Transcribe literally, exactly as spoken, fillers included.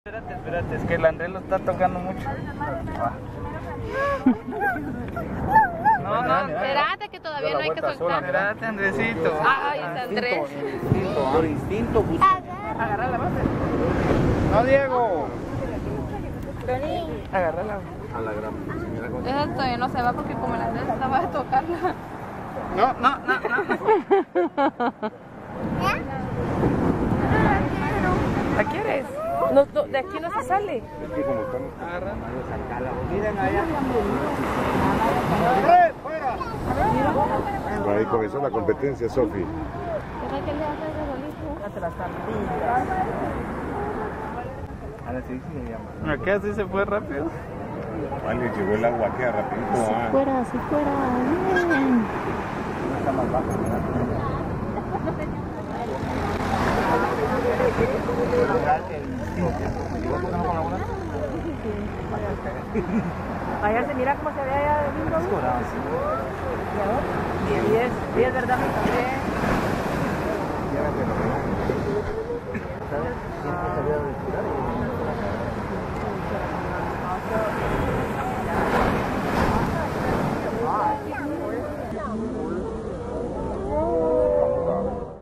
Espérate, espérate, es que el Andrés lo está tocando mucho. No, no, espérate que todavía no hay que soltar. Espérate, Andresito. Ay, es Andrés. Por instinto, Agarra la base. No, Diego. Agárrala. a la grama. Esa todavía no se va porque como el Andrés estaba de tocarla. No, no, no, no. ¿La quieres? No, no, de aquí no se sale. Es que como estamos Agarrando. miren allá. Ahí comenzó la competencia, Sofi. Ahora sí, sí se llama. Acá sí se fue rápido. Vale, llegó el agua aquí rapidito. Si ah. fuera, si fuera. Bien. Está más baja, Allá se mira cómo se ve allá de lindo. diez, diez, ¿verdad? Me